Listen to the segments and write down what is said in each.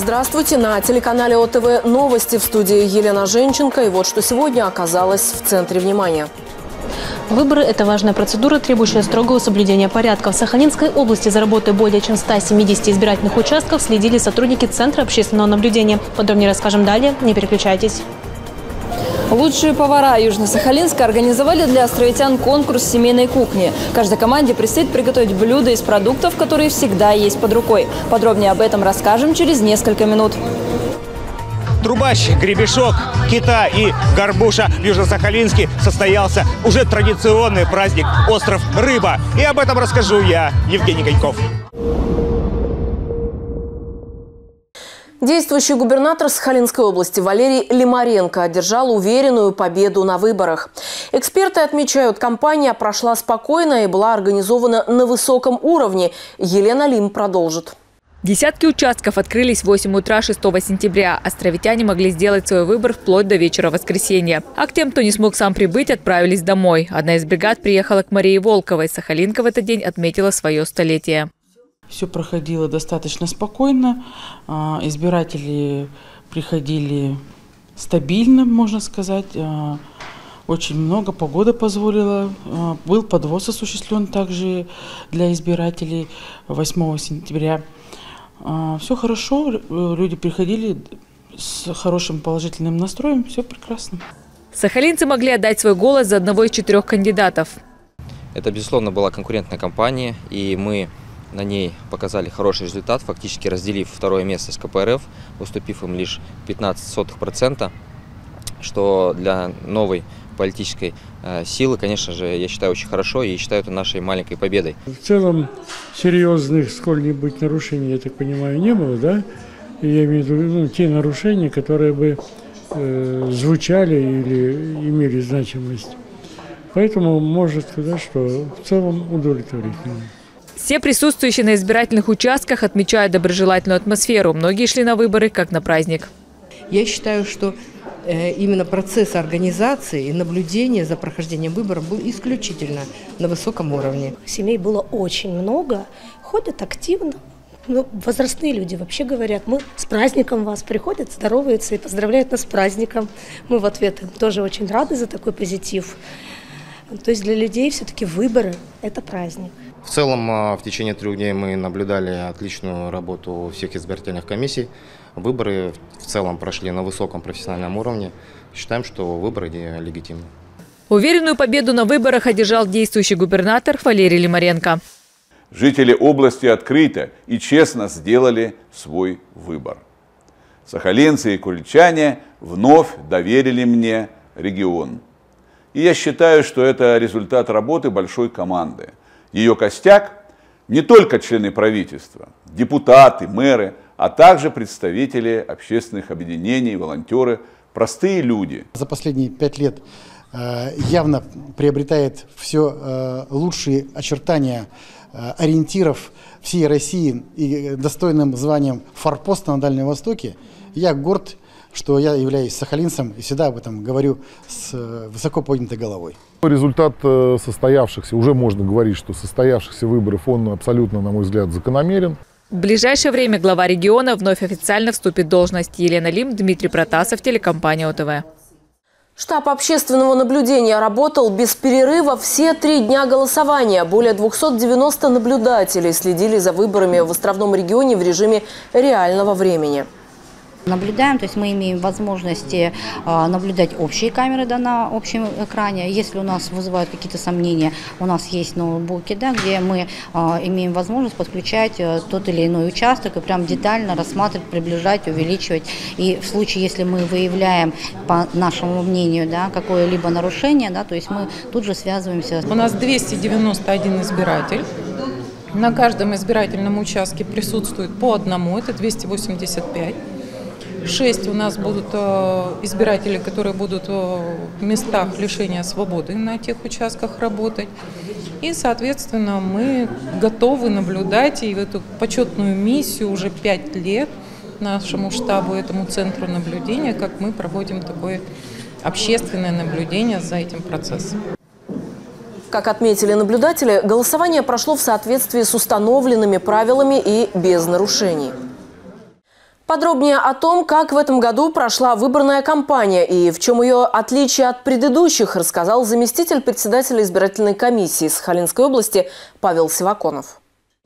Здравствуйте! На телеканале ОТВ новости, в студии Елена Женченко. И вот что сегодня оказалось в центре внимания. Выборы – это важная процедура, требующая строгого соблюдения порядка. В Сахалинской области за работой более чем 170 избирательных участков следили сотрудники Центра общественного наблюдения. Подробнее расскажем далее. Не переключайтесь. Лучшие повара Южно-Сахалинска организовали для островитян конкурс семейной кухни. Каждой команде предстоит приготовить блюда из продуктов, которые всегда есть под рукой. Подробнее об этом расскажем через несколько минут. Трубач, гребешок, кита и горбуша в Южно-Сахалинске состоялся уже традиционный праздник «Остров Рыба». И об этом расскажу я, Евгений Коньков. Действующий губернатор Сахалинской области Валерий Лимаренко одержал уверенную победу на выборах. Эксперты отмечают, кампания прошла спокойно и была организована на высоком уровне. Елена Лим продолжит. Десятки участков открылись в 8 утра 6 сентября. Островитяне могли сделать свой выбор вплоть до вечера воскресенья. А к тем, кто не смог сам прибыть, отправились домой. Одна из бригад приехала к Марии Волковой. Сахалинка в этот день отметила свое столетие. Все проходило достаточно спокойно. Избиратели приходили стабильно, можно сказать. Очень много, погода позволила. Был подвоз осуществлен также для избирателей 8 сентября. Все хорошо, люди приходили с хорошим положительным настроем, все прекрасно. Сахалинцы могли отдать свой голос за одного из 4 кандидатов. Это, безусловно, была конкурентная кампания, и мы на ней показали хороший результат, фактически разделив второе место с КПРФ, уступив им лишь 0,15%, что для новой политической силы, конечно же, я считаю, очень хорошо и считаю это нашей маленькой победой. В целом серьезных сколь-нибудь нарушений, я так понимаю, не было, да? И я имею в виду те нарушения, которые бы звучали или имели значимость. Поэтому можно сказать, что в целом удовлетворительно. Все присутствующие на избирательных участках отмечают доброжелательную атмосферу. Многие шли на выборы как на праздник. Я считаю, что именно процесс организации и наблюдения за прохождением выборов был исключительно на высоком уровне. Семей было очень много, ходят активно. Возрастные люди вообще говорят: мы с праздником вас, приходят, здороваются и поздравляют нас с праздником. Мы в ответ им тоже очень рады за такой позитив. То есть для людей все-таки выборы – это праздник. В целом, в течение 3 дней мы наблюдали отличную работу всех избирательных комиссий. Выборы в целом прошли на высоком профессиональном уровне. Считаем, что выборы легитимны. Уверенную победу на выборах одержал действующий губернатор Валерий Лимаренко. Жители области открыто и честно сделали свой выбор. Сахалинцы и куличане вновь доверили мне регион. И я считаю, что это результат работы большой команды. Ее костяк – не только члены правительства, депутаты, мэры, а также представители общественных объединений, волонтеры, простые люди. За последние 5 лет явно приобретает все лучшие очертания ориентиров всей России и достойным званием форпоста на Дальнем Востоке. Я горд, что я являюсь сахалинцем и всегда об этом говорю с высоко поднятой головой. Результат состоявшихся, уже можно говорить, что состоявшихся выборов, он абсолютно, на мой взгляд, закономерен. В ближайшее время глава региона вновь официально вступит в должность. Елена Лим, Дмитрий Протасов, телекомпания ОТВ. Штаб общественного наблюдения работал без перерыва все 3 дня голосования. Более 290 наблюдателей следили за выборами в островном регионе в режиме реального времени. Наблюдаем, то есть мы имеем возможности наблюдать общие камеры, да, на общем экране. Если у нас вызывают какие-то сомнения, у нас есть ноутбуки, да, где мы имеем возможность подключать тот или иной участок и прям детально рассматривать, приближать, увеличивать. И в случае, если мы выявляем, по нашему мнению, да, какое-либо нарушение, да, то есть мы тут же связываемся. У нас 291 избиратель. На каждом избирательном участке присутствует по одному, это 285. 6 у нас будут избиратели, которые будут в местах лишения свободы на тех участках работать. И, соответственно, мы готовы наблюдать и в эту почетную миссию уже 5 лет нашему штабу, этому центру наблюдения, как мы проводим такое общественное наблюдение за этим процессом. Как отметили наблюдатели, голосование прошло в соответствии с установленными правилами и без нарушений. Подробнее о том, как в этом году прошла выборная кампания и в чем ее отличие от предыдущих, рассказал заместитель председателя избирательной комиссии Сахалинской области Павел Сиваконов.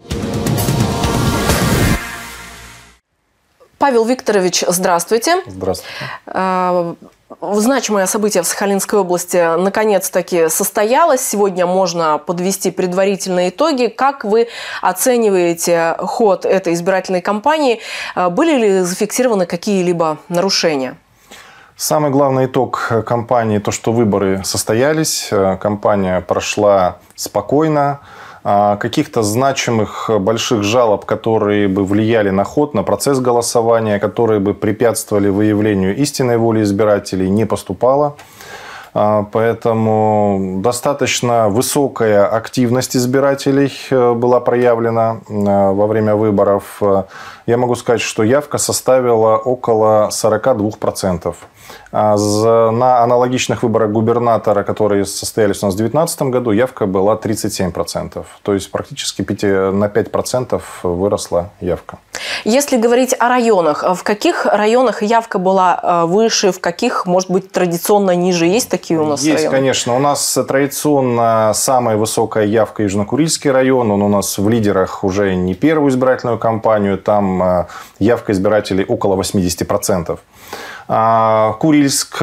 Павел Викторович, здравствуйте. Здравствуйте. Значимое событие в Сахалинской области наконец-таки состоялось. Сегодня можно подвести предварительные итоги. Как вы оцениваете ход этой избирательной кампании? Были ли зафиксированы какие-либо нарушения? Самый главный итог кампании – то, что выборы состоялись. Кампания прошла спокойно. Каких-то значимых больших жалоб, которые бы влияли на ход, на процесс голосования, которые бы препятствовали выявлению истинной воли избирателей, не поступало. Поэтому достаточно высокая активность избирателей была проявлена во время выборов. Я могу сказать, что явка составила около 42%. На аналогичных выборах губернатора, которые состоялись у нас в 2019 году, явка была 37%. То есть практически на 5% выросла явка. Если говорить о районах, в каких районах явка была выше, в каких, может быть, традиционно ниже? Есть такие у нас районы? Есть, конечно. У нас традиционно самая высокая явка Южно-Курильский район. Он у нас в лидерах уже не первую избирательную кампанию. Там явка избирателей около 80%. Курильск,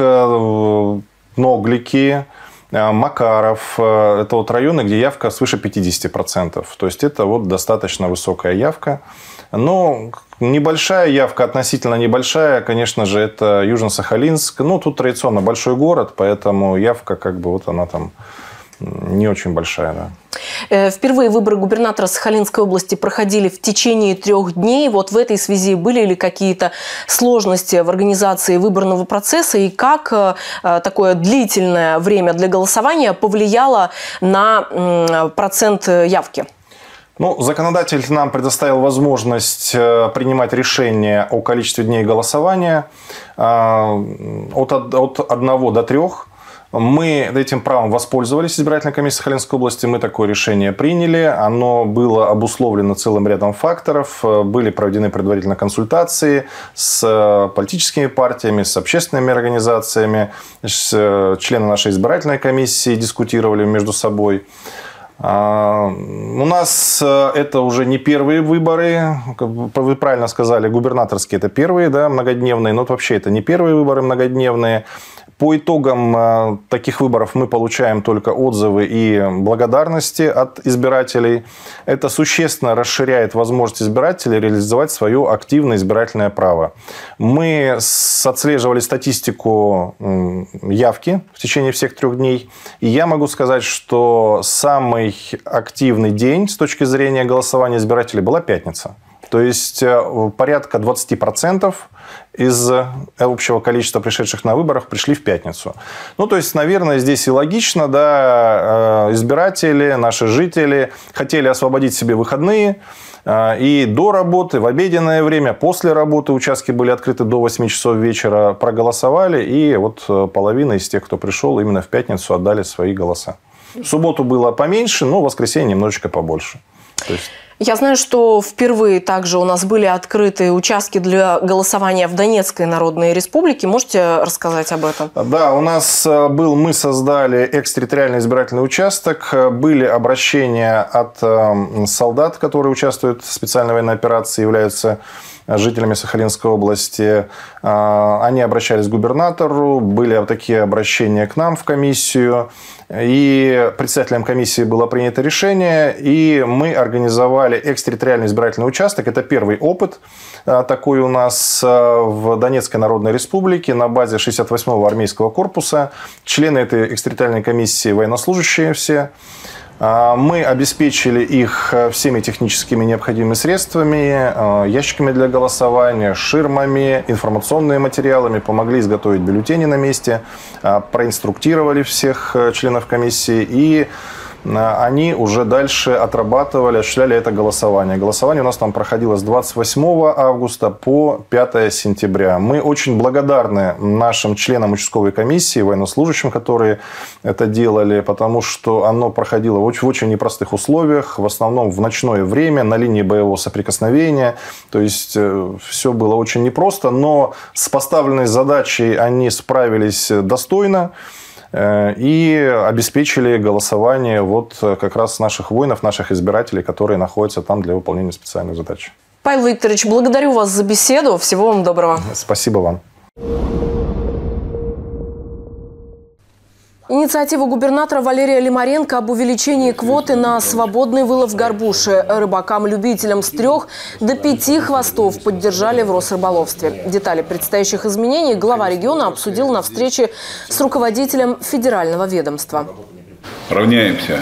Ноглики, Макаров – это вот районы, где явка свыше 50%. То есть это вот достаточно высокая явка. Но небольшая явка, относительно небольшая, конечно же, это Южно-Сахалинск. Ну, тут традиционно большой город, поэтому явка как бы вот она там не очень большая, да. Впервые выборы губернатора Сахалинской области проходили в течение 3 дней. Вот в этой связи были ли какие-то сложности в организации выборного процесса? И как такое длительное время для голосования повлияло на процент явки? Ну, законодатель нам предоставил возможность принимать решение о количестве дней голосования от 1 до 3. Мы этим правом воспользовались, избирательной комиссией Сахалинской области. Мы такое решение приняли. Оно было обусловлено целым рядом факторов. Были проведены предварительные консультации с политическими партиями, с общественными организациями. Члены нашей избирательной комиссии дискутировали между собой. У нас это уже не первые выборы. Вы правильно сказали, губернаторские это первые, да, многодневные. Но вообще это не первые выборы многодневные. По итогам таких выборов мы получаем только отзывы и благодарности от избирателей. Это существенно расширяет возможность избирателей реализовать свое активное избирательное право. Мы отслеживали статистику явки в течение всех 3 дней. И я могу сказать, что самый активный день с точки зрения голосования избирателей была пятница. То есть порядка 20% из общего количества пришедших на выборах пришли в пятницу. Ну, то есть, наверное, здесь и логично, да, избиратели, наши жители хотели освободить себе выходные, и до работы, в обеденное время, после работы участки были открыты до 8 часов вечера, проголосовали, и вот половина из тех, кто пришел, именно в пятницу отдали свои голоса. В субботу было поменьше, но в воскресенье немножечко побольше. То есть... Я знаю, что впервые также у нас были открыты участки для голосования в Донецкой Народной Республике. Можете рассказать об этом? Да, у нас мы создали экстерриториальный избирательный участок. Были обращения от солдат, которые участвуют в специальной военной операции, являются жителями Сахалинской области. Они обращались к губернатору, были такие обращения к нам в комиссию. И председателем комиссии было принято решение, и мы организовали экстерриториальный избирательный участок. Это первый опыт такой у нас в Донецкой Народной Республике на базе 68-го армейского корпуса. Члены этой экстерриториальной комиссии военнослужащие все. Мы обеспечили их всеми техническими необходимыми средствами, ящиками для голосования, ширмами, информационными материалами, помогли изготовить бюллетени на месте, проинструктировали всех членов комиссии и они уже дальше отрабатывали, осуществляли это голосование. Голосование у нас там проходило с 28 августа по 5 сентября. Мы очень благодарны нашим членам участковой комиссии, военнослужащим, которые это делали, потому что оно проходило в очень непростых условиях, в основном в ночное время, на линии боевого соприкосновения. То есть все было очень непросто, но с поставленной задачей они справились достойно и обеспечили голосование вот как раз наших воинов, наших избирателей, которые находятся там для выполнения специальных задач. Павел Викторович, благодарю вас за беседу. Всего вам доброго. Спасибо вам. Инициатива губернатора Валерия Лимаренко об увеличении квоты на свободный вылов горбуши рыбакам-любителям с 3 до 5 хвостов поддержали в Росрыболовстве. Детали предстоящих изменений глава региона обсудил на встрече с руководителем федерального ведомства. Равняемся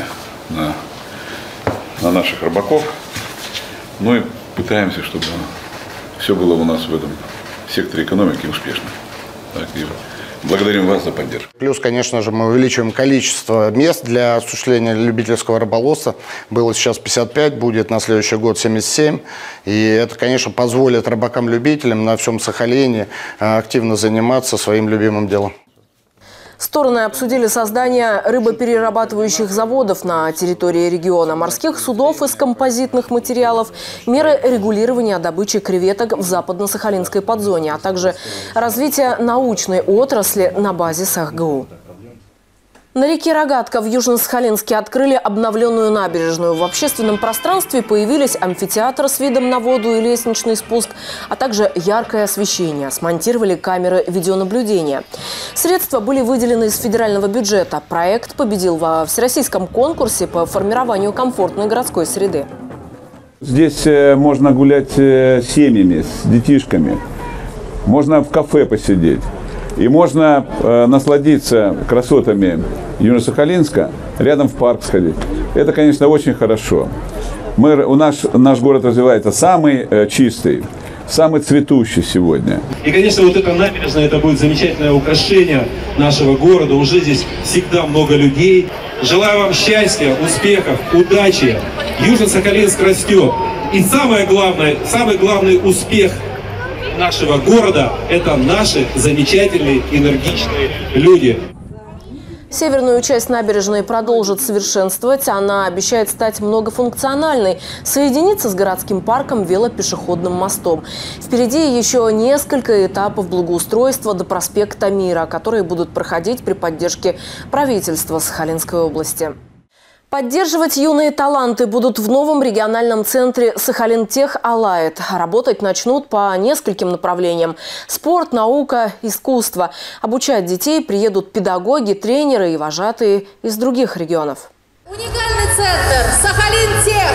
на наших рыбаков, но и пытаемся, чтобы все было у нас в этом секторе экономики успешно. Так, благодарим вас за поддержку. Плюс, конечно же, мы увеличиваем количество мест для осуществления любительского рыболовства. Было сейчас 55, будет на следующий год 77. И это, конечно, позволит рыбакам-любителям на всем Сахалине активно заниматься своим любимым делом. Стороны обсудили создание рыбоперерабатывающих заводов на территории региона, морских судов из композитных материалов, меры регулирования добычи креветок в западно-сахалинской подзоне, а также развитие научной отрасли на базе СахГУ. На реке Рогатка в Южно-Сахалинске открыли обновленную набережную. В общественном пространстве появились амфитеатр с видом на воду и лестничный спуск, а также яркое освещение. Смонтировали камеры видеонаблюдения. Средства были выделены из федерального бюджета. Проект победил во всероссийском конкурсе по формированию комфортной городской среды. Здесь можно гулять с семьями, с детишками. Можно в кафе посидеть. И можно насладиться красотами Южно-Сахалинска, рядом в парк сходить. Это, конечно, очень хорошо. Наш город развивается самый чистый, самый цветущий сегодня. И, конечно, вот эта набережная, это будет замечательное украшение нашего города. Уже здесь всегда много людей. Желаю вам счастья, успехов, удачи. Южно-Сахалинск растет. И самый главный успех нашего города – это наши замечательные, энергичные люди. Северную часть набережной продолжат совершенствовать. Она обещает стать многофункциональной, соединиться с городским парком велопешеходным мостом. Впереди еще несколько этапов благоустройства до проспекта Мира, которые будут проходить при поддержке правительства Сахалинской области. Поддерживать юные таланты будут в новом региональном центре «Сахалинтех-Алает». Работать начнут по нескольким направлениям – спорт, наука, искусство. Обучать детей приедут педагоги, тренеры и вожатые из других регионов. Уникальный центр «Сахалинтех».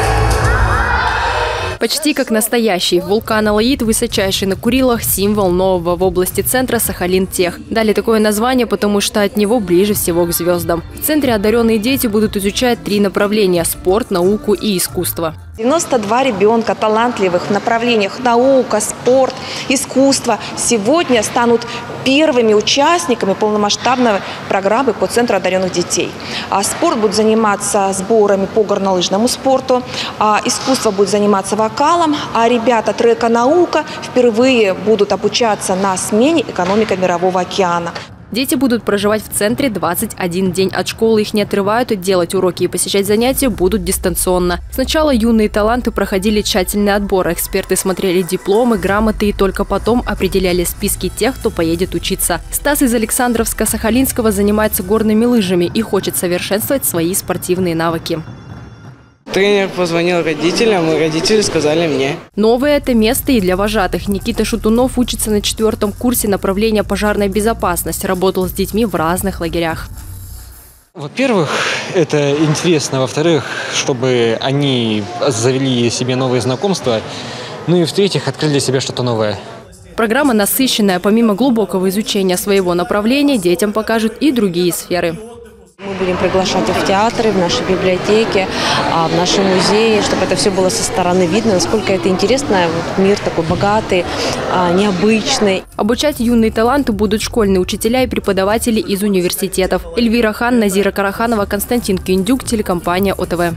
Почти как настоящий. Вулкан Алаид, высочайший на Курилах, символ нового в области центра Сахалинтех. Дали такое название, потому что от него ближе всего к звездам. В центре одаренные дети будут изучать 3 направления – спорт, науку и искусство. 92 ребенка талантливых в направлениях наука, спорт, искусство сегодня станут первыми участниками полномасштабной программы по Центру одаренных детей. Спорт будет заниматься сборами по горнолыжному спорту, искусство будет заниматься вокалом, а ребята трека «Наука» впервые будут обучаться на смене «Экономика мирового океана». Дети будут проживать в центре 21 день. От школы их не отрывают, делать уроки и посещать занятия будут дистанционно. Сначала юные таланты проходили тщательный отбор. Эксперты смотрели дипломы, грамоты и только потом определяли списки тех, кто поедет учиться. Стас из Александровска-Сахалинского занимается горными лыжами и хочет совершенствовать свои спортивные навыки. Тренер позвонил родителям, и родители сказали мне. Новое это место и для вожатых. Никита Шутунов учится на 4-м курсе направления пожарная безопасность. Работал с детьми в разных лагерях. Во-первых, это интересно. Во-вторых, чтобы они завели себе новые знакомства. Ну и в-третьих, открыли для себя что-то новое. Программа насыщенная. Помимо глубокого изучения своего направления, детям покажут и другие сферы. Мы будем приглашать их в театры, в наши библиотеки, в наши музеи, чтобы это все было со стороны видно, насколько это интересно. Вот мир такой богатый, необычный. Обучать юные таланты будут школьные учителя и преподаватели из университетов. Эльвира Хан, Назира Караханова, Константин Киндюк, телекомпания ОТВ.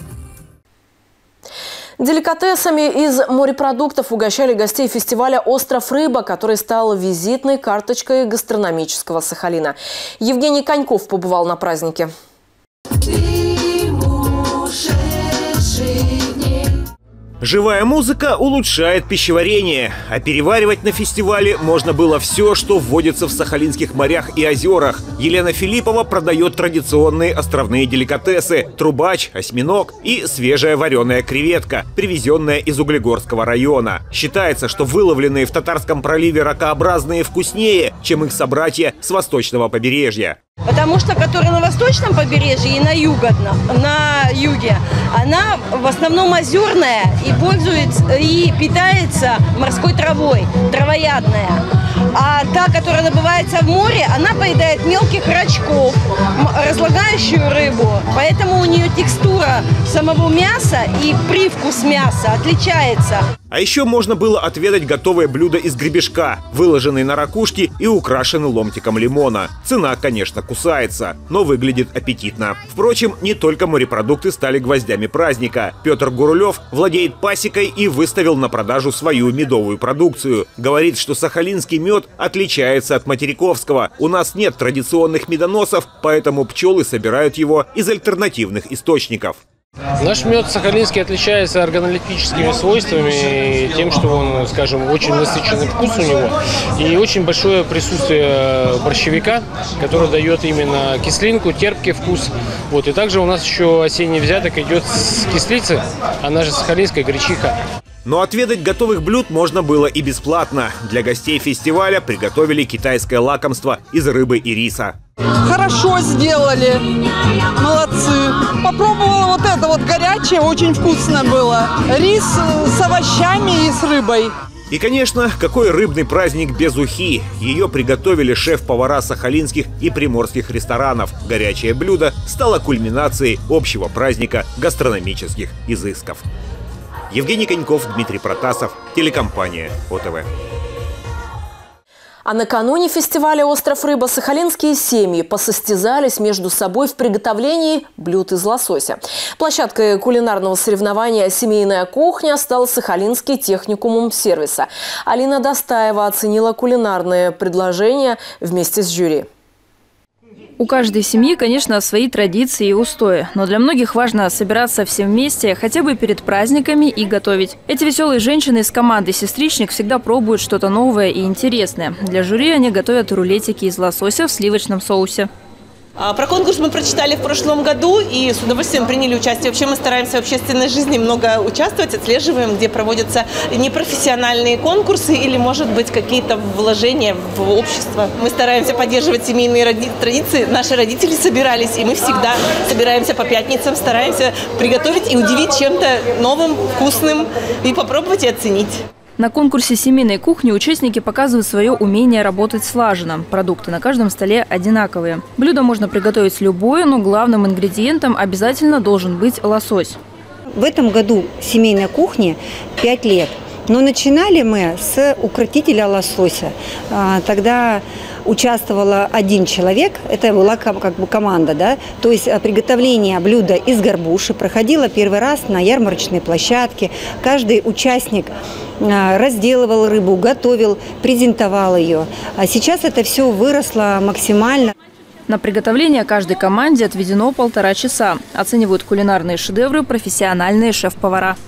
Деликатесами из морепродуктов угощали гостей фестиваля «Остров Рыба», который стал визитной карточкой гастрономического Сахалина. Евгений Коньков побывал на празднике. Живая музыка улучшает пищеварение, а переваривать на фестивале можно было все, что вводится в сахалинских морях и озерах. Елена Филиппова продает традиционные островные деликатесы – трубач, осьминог и свежая вареная креветка, привезенная из Углегорского района. Считается, что выловленные в Татарском проливе ракообразные вкуснее, чем их собратья с восточного побережья. Потому что, которая на восточном побережье и на юге, она в основном озерная и пользуется и питается морской травой, травоядная. А та, которая добывается в море, она поедает мелких рачков, разлагающую рыбу. Поэтому у нее текстура самого мяса и привкус мяса отличается. А еще можно было отведать готовое блюдо из гребешка, выложенный на ракушки и украшенный ломтиком лимона. Цена, конечно, кусается, но выглядит аппетитно. Впрочем, не только морепродукты стали гвоздями праздника. Петр Гурулев владеет пасекой и выставил на продажу свою медовую продукцию. Говорит, что сахалинский мед отличается от материковского. У нас нет традиционных медоносов, поэтому пчелы собирают его из альтернативных источников. Наш мед сахалинский отличается органолептическими свойствами, тем, что он, скажем, очень насыщенный вкус у него и очень большое присутствие борщевика, который дает именно кислинку, терпкий вкус. Вот. И также у нас еще осенний взяток идет с кислицы, она же сахалинская гречиха. Но отведать готовых блюд можно было и бесплатно. Для гостей фестиваля приготовили китайское лакомство из рыбы и риса. Хорошо сделали, молодцы. Попробовала вот это вот горячее, очень вкусно было. Рис с овощами и с рыбой. И, конечно, какой рыбный праздник без ухи. Ее приготовили шеф-повара сахалинских и приморских ресторанов. Горячее блюдо стало кульминацией общего праздника гастрономических изысков. Евгений Коньков, Дмитрий Протасов, телекомпания ОТВ. А накануне фестиваля «Остров Рыба» сахалинские семьи посостязались между собой в приготовлении блюд из лосося. Площадкой кулинарного соревнования «Семейная кухня» стал Сахалинский техникум сервиса. Алина Достаева оценила кулинарные предложения вместе с жюри. У каждой семьи, конечно, свои традиции и устои. Но для многих важно собираться все вместе, хотя бы перед праздниками, и готовить. Эти веселые женщины из команды «Сестричник» всегда пробуют что-то новое и интересное. Для жюри они готовят рулетики из лосося в сливочном соусе. Про конкурс мы прочитали в прошлом году и с удовольствием приняли участие. Вообще мы стараемся в общественной жизни много участвовать, отслеживаем, где проводятся непрофессиональные конкурсы или, может быть, какие-то вложения в общество. Мы стараемся поддерживать семейные традиции. Наши родители собирались, и мы всегда собираемся по пятницам, стараемся приготовить и удивить чем-то новым, вкусным, и попробовать и оценить. На конкурсе «Семейной кухни» участники показывают свое умение работать слаженно. Продукты на каждом столе одинаковые. Блюдо можно приготовить любое, но главным ингредиентом обязательно должен быть лосось. В этом году «Семейной кухне» 5 лет. Но начинали мы с укротителя лосося. Тогда участвовал один человек, это была как бы команда, да, то есть приготовление блюда из горбуши проходило первый раз на ярмарочной площадке. Каждый участник разделывал рыбу, готовил, презентовал ее. А сейчас это все выросло максимально. На приготовление каждой команде отведено 1,5 часа. Оценивают кулинарные шедевры профессиональные шеф-повара.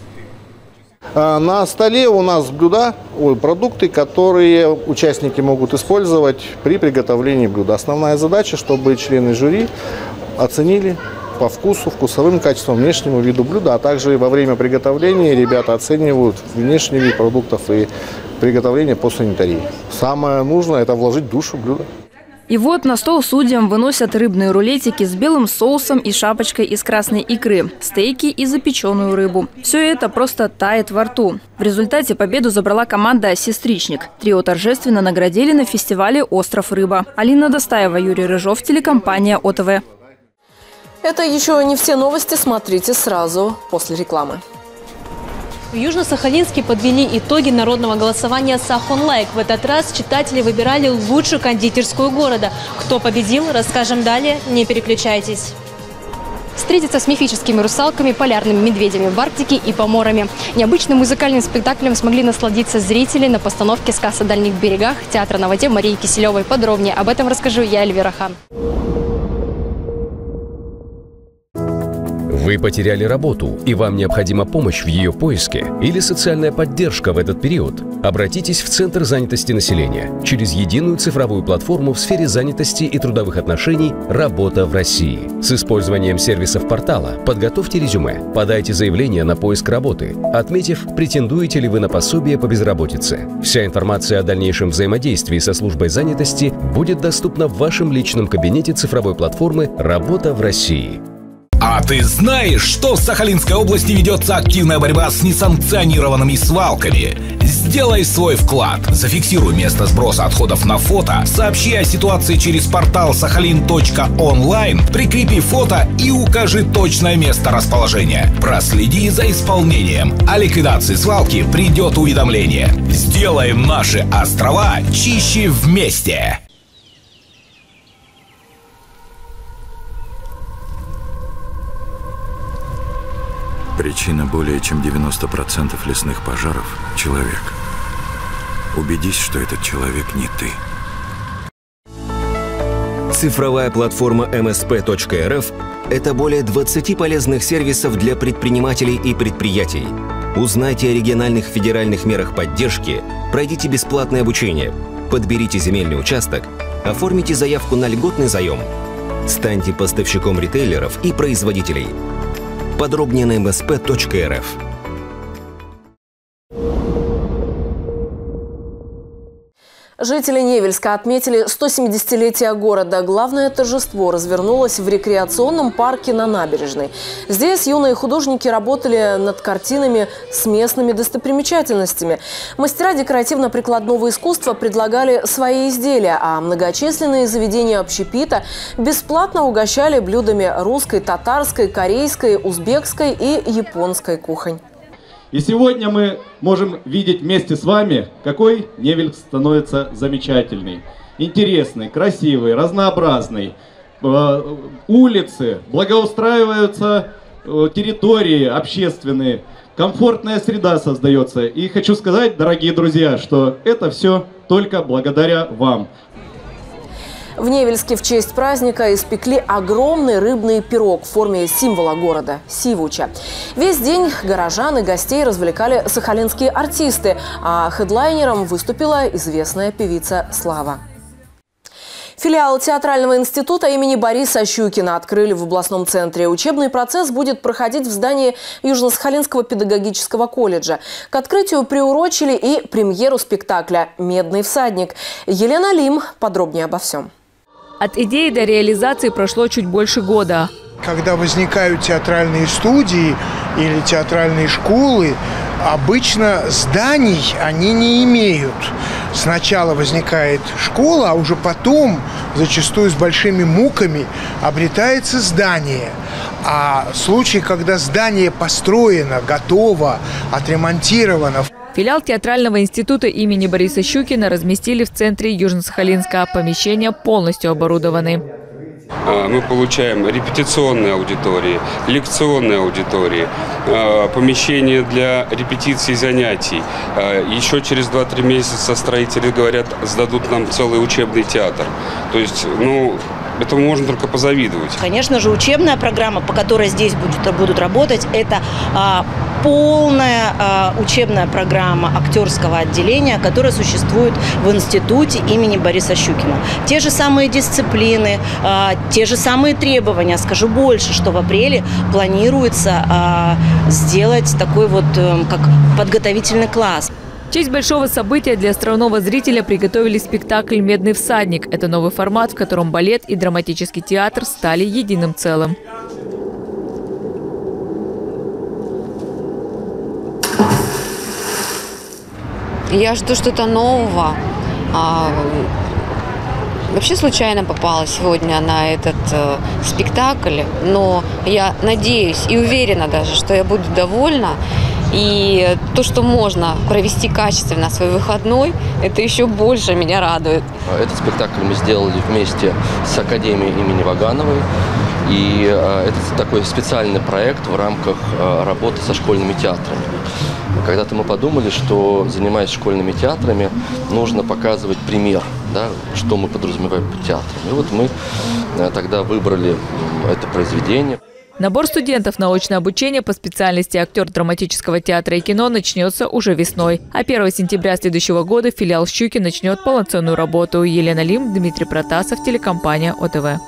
На столе у нас блюда, продукты, которые участники могут использовать при приготовлении блюда. Основная задача, чтобы члены жюри оценили по вкусу, вкусовым качествам, внешнему виду блюда, а также во время приготовления ребята оценивают внешний вид продуктов и приготовление по санитарии. Самое нужное – это вложить душу в блюдо. И вот на стол судьям выносят рыбные рулетики с белым соусом и шапочкой из красной икры, стейки и запеченную рыбу. Все это просто тает во рту. В результате победу забрала команда «Сестричник». Трио торжественно наградили на фестивале «Остров Рыба». Алина Достаева, Юрий Рыжов, телекомпания ОТВ. Это еще не все новости. Смотрите сразу после рекламы. В Южно-Сахалинске подвели итоги народного голосования «Сахонлайк». В этот раз читатели выбирали лучшую кондитерскую города. Кто победил, расскажем далее. Не переключайтесь. Встретиться с мифическими русалками, полярными медведями в Арктике и поморами. Необычным музыкальным спектаклем смогли насладиться зрители на постановке «Сказ о дальних берегах» театра на воде Марии Киселевой. Подробнее об этом расскажу я, Эльвира Хан. Вы потеряли работу, и вам необходима помощь в ее поиске или социальная поддержка в этот период? Обратитесь в Центр занятости населения через единую цифровую платформу в сфере занятости и трудовых отношений «Работа в России». С использованием сервисов портала подготовьте резюме, подайте заявление на поиск работы, отметив, претендуете ли вы на пособие по безработице. Вся информация о дальнейшем взаимодействии со службой занятости будет доступна в вашем личном кабинете цифровой платформы «Работа в России». А ты знаешь, что в Сахалинской области ведется активная борьба с несанкционированными свалками? Сделай свой вклад. Зафиксируй место сброса отходов на фото, сообщи о ситуации через портал сахалин.онлайн, прикрепи фото и укажи точное место расположения. Проследи за исполнением. О ликвидации свалки придет уведомление. Сделаем наши острова чище вместе. Причина более чем 90% лесных пожаров – человек. Убедись, что этот человек не ты. Цифровая платформа msp.rf – это более 20 полезных сервисов для предпринимателей и предприятий. Узнайте о региональных федеральных мерах поддержки, пройдите бесплатное обучение, подберите земельный участок, оформите заявку на льготный заем, станьте поставщиком ритейлеров и производителей. Подробнее на msp.rf. Жители Невельска отметили 170-летие города. Главное торжество развернулось в рекреационном парке на набережной. Здесь юные художники работали над картинами с местными достопримечательностями. Мастера декоративно-прикладного искусства предлагали свои изделия, а многочисленные заведения общепита бесплатно угощали блюдами русской, татарской, корейской, узбекской и японской кухонь. И сегодня мы можем видеть вместе с вами, какой Невельск становится замечательный, интересный, красивый, разнообразный. Улицы, благоустраиваются территории общественные, комфортная среда создается. И хочу сказать, дорогие друзья, что это все только благодаря вам. В Невельске в честь праздника испекли огромный рыбный пирог в форме символа города – Сивуча. Весь день горожан и гостей развлекали сахалинские артисты, а хедлайнером выступила известная певица Слава. Филиал театрального института имени Бориса Щукина открыли в областном центре. Учебный процесс будет проходить в здании Южно-Сахалинского педагогического колледжа. К открытию приурочили и премьеру спектакля «Медный всадник». Елена Лим подробнее обо всем. От идеи до реализации прошло чуть больше года. Когда возникают театральные студии или театральные школы, обычно зданий они не имеют. Сначала возникает школа, а уже потом, зачастую с большими муками, обретается здание. А случай, когда здание построено, готово, отремонтировано. Филиал театрального института имени Бориса Щукина разместили в центре Южно-Сахалинска. Помещения полностью оборудованы. Мы получаем репетиционные аудитории, лекционные аудитории, помещения для репетиций занятий. Еще через 2-3 месяца строители, говорят, сдадут нам целый учебный театр. То есть, этому можно только позавидовать. Конечно же, учебная программа, по которой здесь будут работать, это полная учебная программа актерского отделения, которая существует в институте имени Бориса Щукина. Те же самые дисциплины, те же самые требования. Скажу больше, что в апреле планируется сделать такой как подготовительный класс. В честь большого события для островного зрителя приготовили спектакль «Медный всадник». Это новый формат, в котором балет и драматический театр стали единым целым. Я жду что-то нового, Вообще случайно попала сегодня на этот спектакль, но я надеюсь и уверена даже, что я буду довольна. И то, что можно провести качественно свой выходной, это еще больше меня радует. Этот спектакль мы сделали вместе с Академией имени Вагановой. И это такой специальный проект в рамках работы со школьными театрами. Когда-то мы подумали, что, занимаясь школьными театрами, нужно показывать пример, да, что мы подразумеваем под театром. И вот мы тогда выбрали это произведение. Набор студентов на очное обучение по специальности актер драматического театра и кино начнется уже весной. А 1 сентября следующего года филиал «Щуки» начнет полноценную работу. Елена Лим, Дмитрий Протасов, телекомпания ОТВ.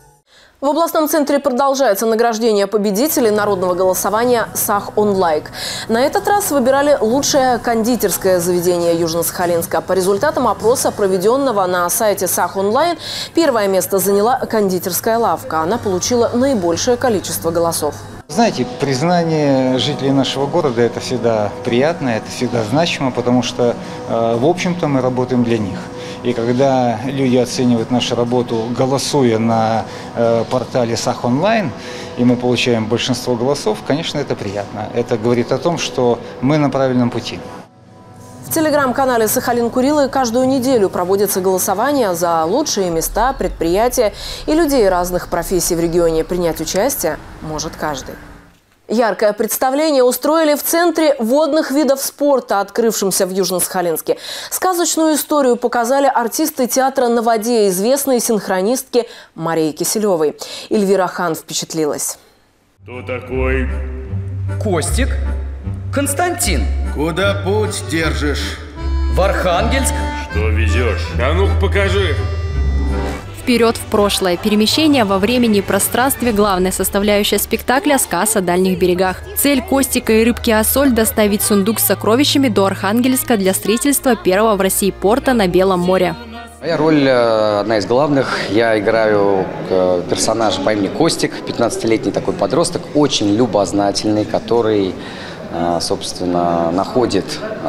В областном центре продолжается награждение победителей народного голосования «Сах-Онлайк». На этот раз выбирали лучшее кондитерское заведение Южно-Сахалинска. По результатам опроса, проведенного на сайте «Сах-Онлайн», первое место заняла кондитерская лавка. Она получила наибольшее количество голосов. Знаете, признание жителей нашего города – это всегда приятно, это всегда значимо, потому что, в общем-то, мы работаем для них. И когда люди оценивают нашу работу, голосуя на портале Сах-Онлайн, и мы получаем большинство голосов, конечно, это приятно. Это говорит о том, что мы на правильном пути. В телеграм-канале «Сахалин-Курилы» каждую неделю проводится голосование за лучшие места, предприятия и людей разных профессий в регионе. Принять участие может каждый. Яркое представление устроили в Центре водных видов спорта, открывшемся в Южно-Сахалинске. Сказочную историю показали артисты театра «На воде», известные синхронистки Марии Киселевой. Эльвира Хан впечатлилась. Кто такой? Костик. Константин. Куда путь держишь? В Архангельск. Что везешь? А ну-ка покажи. Вперед в прошлое. Перемещение во времени и пространстве – главная составляющая спектакля «Сказ о дальних берегах». Цель Костика и рыбки Ассоль – доставить сундук с сокровищами до Архангельска для строительства первого в России порта на Белом море. Моя роль одна из главных. Я играю персонажа по имени Костик, 15-летний такой подросток, очень любознательный, который, собственно, находит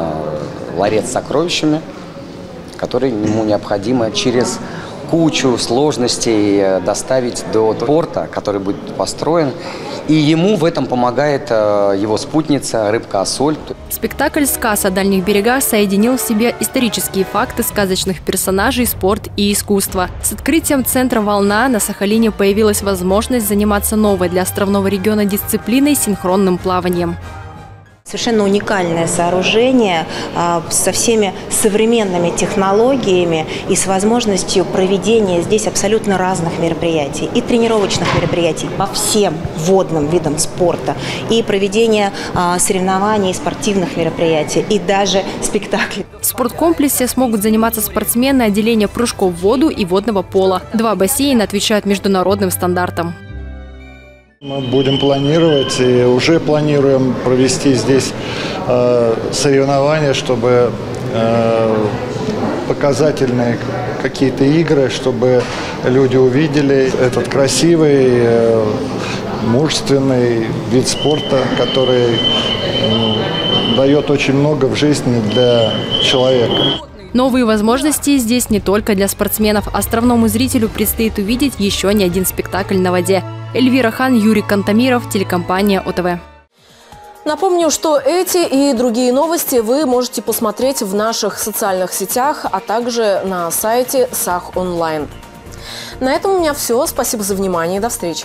ларец с сокровищами, который ему необходимо через кучу сложностей доставить до порта, который будет построен. И ему в этом помогает его спутница рыбка Ассоль. Спектакль «Сказ о дальних берегах» соединил в себе исторические факты, сказочных персонажей, спорт и искусство. С открытием центра «Волна» на Сахалине появилась возможность заниматься новой для островного региона дисциплиной – синхронным плаванием. Совершенно уникальное сооружение со всеми современными технологиями и с возможностью проведения здесь абсолютно разных мероприятий. И тренировочных мероприятий по всем водным видам спорта, и проведения соревнований и спортивных мероприятий, и даже спектаклей. В спорткомплексе смогут заниматься спортсмены отделения прыжков в воду и водного пола. 2 бассейна отвечают международным стандартам. Мы будем планировать и уже планируем провести здесь соревнования, чтобы показательные какие-то игры, чтобы люди увидели этот красивый, мужественный вид спорта, который дает очень много в жизни для человека. Новые возможности здесь не только для спортсменов. Островному зрителю предстоит увидеть еще не один спектакль на воде. Эльвира Хан, Юрий Кантамиров, телекомпания ОТВ. Напомню, что эти и другие новости вы можете посмотреть в наших социальных сетях, а также на сайте Сах-Онлайн. На этом у меня все. Спасибо за внимание. До встречи.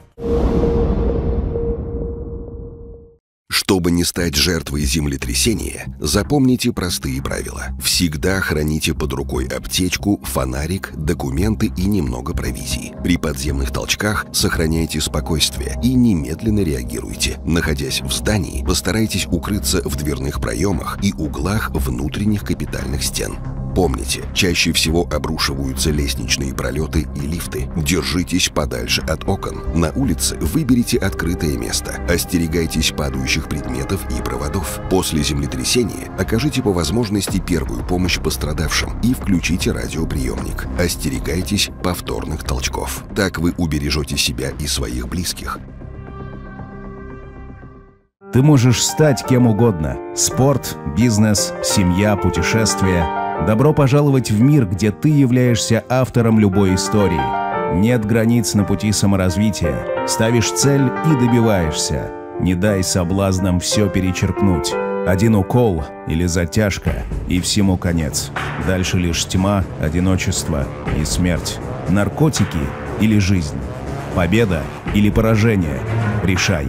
Чтобы не стать жертвой землетрясения, запомните простые правила. Всегда храните под рукой аптечку, фонарик, документы и немного провизии. При подземных толчках сохраняйте спокойствие и немедленно реагируйте. Находясь в здании, постарайтесь укрыться в дверных проемах и углах внутренних капитальных стен. Помните, чаще всего обрушиваются лестничные пролеты и лифты. Держитесь подальше от окон. На улице выберите открытое место. Остерегайтесь падающих предметов и проводов. После землетрясения окажите по возможности первую помощь пострадавшим и включите радиоприемник. Остерегайтесь повторных толчков. Так вы убережете себя и своих близких. Ты можешь стать кем угодно. Спорт, бизнес, семья, путешествия. Добро пожаловать в мир, где ты являешься автором любой истории. Нет границ на пути саморазвития. Ставишь цель и добиваешься. Не дай соблазнам все перечеркнуть. Один укол или затяжка, и всему конец. Дальше лишь тьма, одиночество и смерть. Наркотики или жизнь. Победа или поражение. Решай.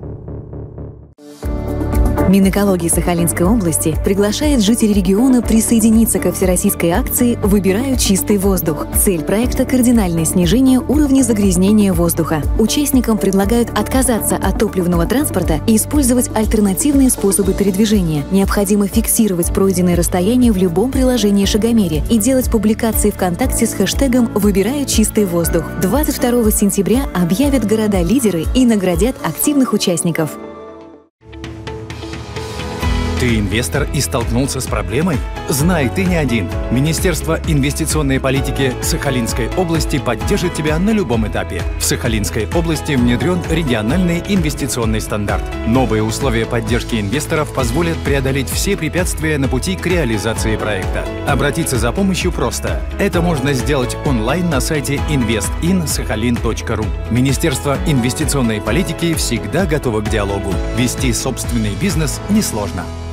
Минэкологии Сахалинской области приглашает жителей региона присоединиться ко всероссийской акции «Выбираю чистый воздух». Цель проекта – кардинальное снижение уровня загрязнения воздуха. Участникам предлагают отказаться от топливного транспорта и использовать альтернативные способы передвижения. Необходимо фиксировать пройденное расстояние в любом приложении «Шагомере» и делать публикации ВКонтакте с хэштегом «Выбираю чистый воздух». 22 сентября объявят города-лидеры и наградят активных участников. Ты инвестор и столкнулся с проблемой? Знай, ты не один. Министерство инвестиционной политики Сахалинской области поддержит тебя на любом этапе. В Сахалинской области внедрен региональный инвестиционный стандарт. Новые условия поддержки инвесторов позволят преодолеть все препятствия на пути к реализации проекта. Обратиться за помощью просто. Это можно сделать онлайн на сайте investin.sakhalin.ru. Министерство инвестиционной политики всегда готово к диалогу. Вести собственный бизнес несложно.